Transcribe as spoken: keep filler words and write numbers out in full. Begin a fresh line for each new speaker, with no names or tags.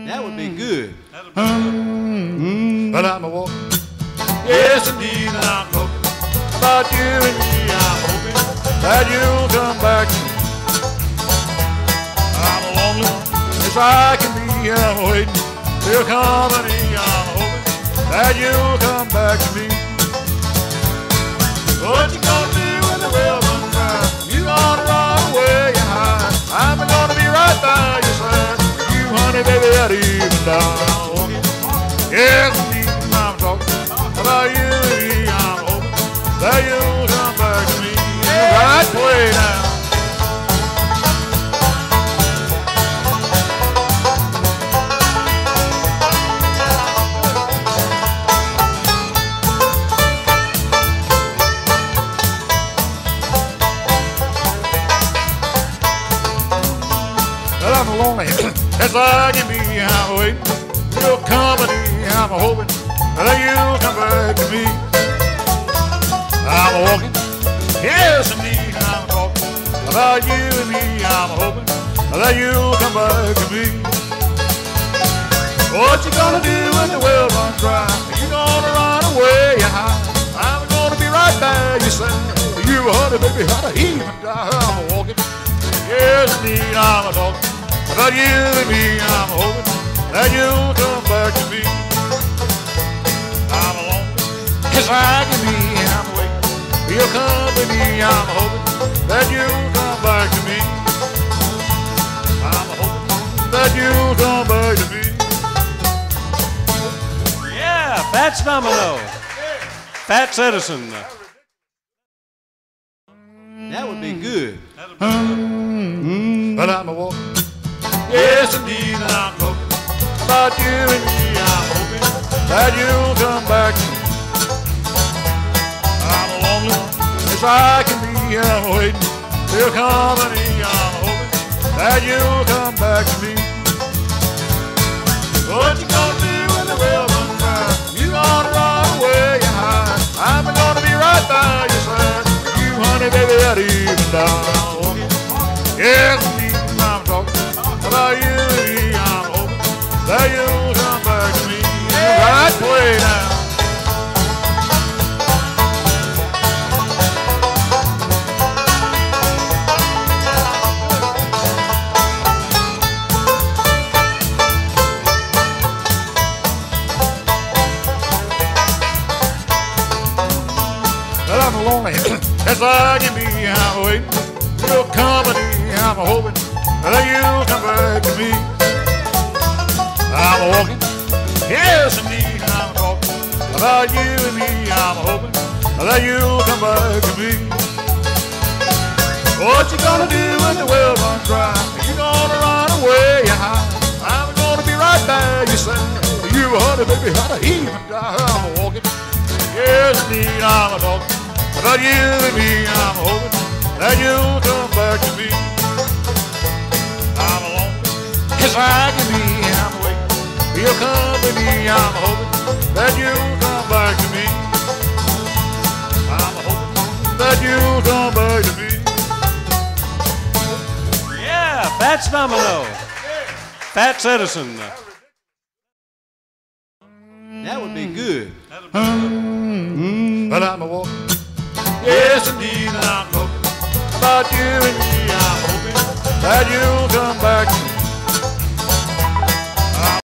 That would be good.
Mm-hmm. But I'm a walking. Yes, indeed, I'm talking about you and me. I'm hoping that you'll come back to me. I'm lonely as I can be. I'm waiting for your company. I'm hoping that you'll come back to me. What you gonna do when the well runs dry? You gonna run away and hide? I'm gonna be right by your side. You, honey, baby, I'd even die. Yes, indeed, I'm talking about you and me. I'm hoping that you'll come back to me the right way now. Well, I'm lonely as I can be. I'm waiting for your company. I'm hoping that you'll come back to me. I'm walking, yes indeed, I'm talking about you and me. I'm hoping that you'll come back to me. What you gonna do when the well runs dry? You gonna run away and hide? I'm gonna be right by your side. You, honey, baby, I'd even die. I'm walking, yes indeed, I'm talking about you and me. I'm hoping that you'll come back to me. I'm alone as I can be. I'm waiting for your company. I'm hoping that you'll come back to me. I'm hoping that you'll come back to me.
Yeah, Fats Domino. Fats Edison.
That would be good.
Mm-hmm. But I'm a walking. Yes, indeed, I'm talking about you and me. I'm hoping that you'll come back to me. I'm lonely as I can be. I'm waiting for your company. I'm hoping that you'll come back to me. What you gonna do when the well runs dry? You gonna run away and hide? I'm gonna be right by your side. You, honey, baby, I'd even die. Yes, indeed, I'm talking about you and me. I'm hoping that you'll come back to me the right way now. Well, I'm lonely as I can be. I'm waiting for your company. I'm hoping that you'll come back to me. I'm walking, yes indeed, I'm talking about you and me. I'm hoping that you'll come back to me. What you gonna do when the well runs dry? You gonna run away and hide? I'm gonna be right by your side. You, honey, baby, I'd even die. I'm walking, yes indeed, I'm talking about you and me. I'm hoping that you'll come back to me. I'm alone as I can be. I'm waiting for your company. I'm hoping that you'll come back to me. I'm hoping that you'll come back to me.
Yeah, Fats Domino. Fats Edison.
That would be good.
Mm-hmm. But I'm a walking. Yes, indeed, I'm talking about you and me. I'm hoping that you'll come back to me.